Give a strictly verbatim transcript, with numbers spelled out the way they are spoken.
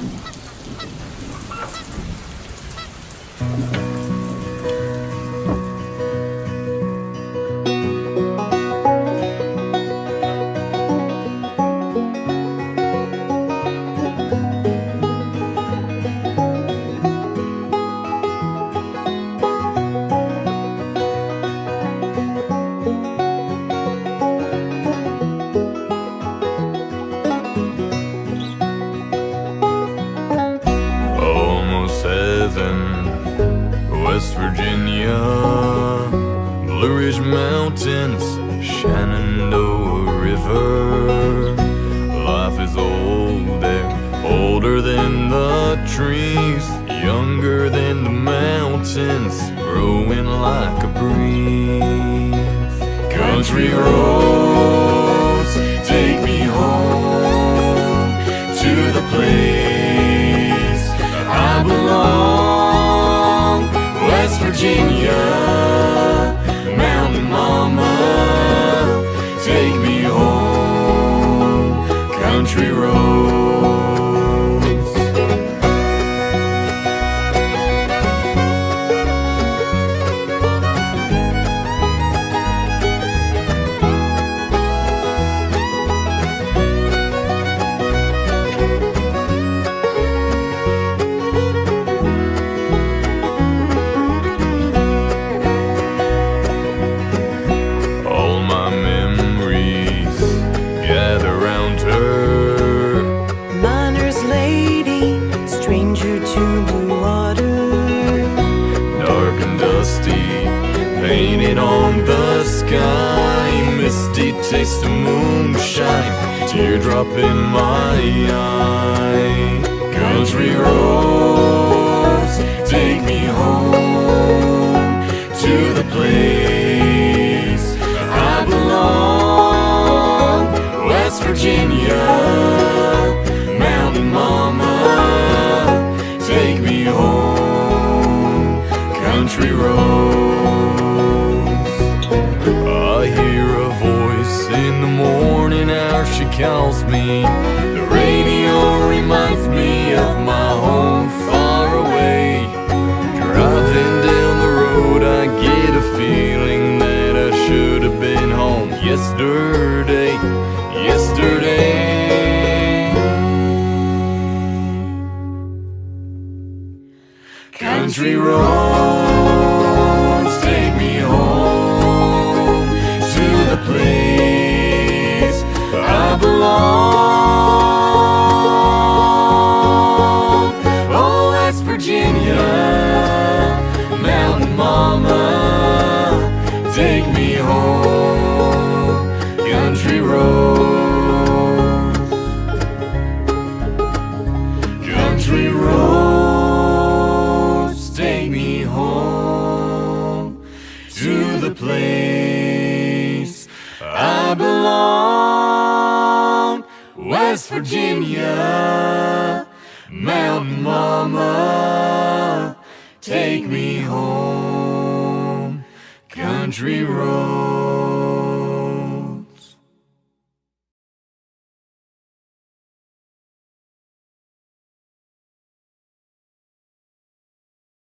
West Virginia, Blue Ridge Mountains, Shenandoah River. Life is old there, older than the trees, younger than the mountains, growing like a breeze. Country roads, take me home to the place I belong. West Virginia, Mountain Mama, take me home, country roads. Painted on the sky, misty taste of moonshine, teardrop in my eye. Country roads, take me home to the place I belong. West Virginia, Mountain Mama, take me home, country roads. In the morning hour she calls me. The radio reminds me of my home far away. Driving down the road I get a feeling that I should have been home yesterday, yesterday. Country roads, take me home to the place I belong. Oh, West Virginia, Mountain Mama, take me home, country roads. Country roads, take me home to the place I belong. West Virginia, Mountain Mama, take me home, country road.